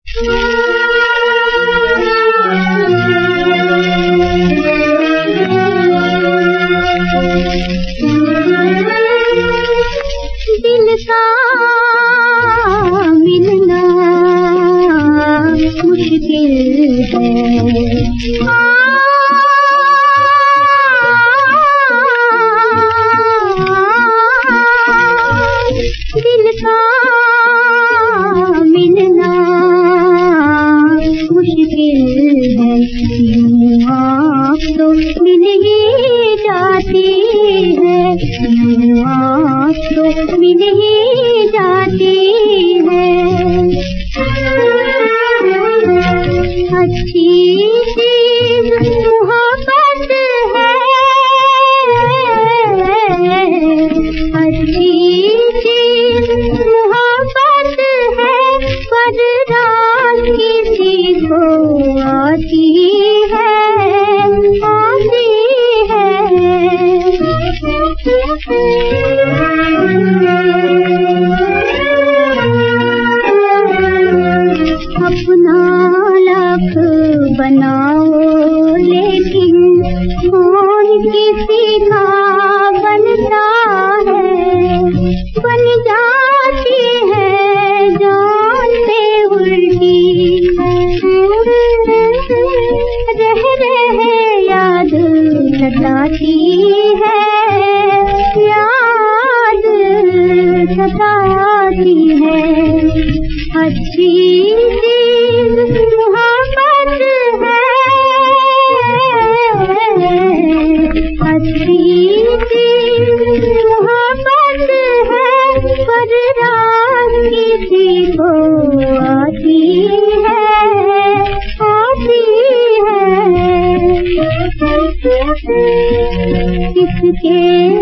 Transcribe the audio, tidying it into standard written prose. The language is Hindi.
दिल का मिलना मुश्किल है, दिल का मिलना मुश्किल है। यूं आप तो मिल ही जाती है, यूं आप तो मिल ही जाती है। अच्छी चीज मोहब्बत है, अच्छी चीज मोहब्बत है, पर रात किसी को आती है, आती है। अपना लाख बनाओ लेकिन कौन किसी का बनता है, बन जाती है जान पे उल्टी, रह रह याद सताती है, याद सताती है। अच्छी चीज मोहब्बत है, अच्छी चीज मोहब्बत है, पर रात किसी को आती है, आती है। किसके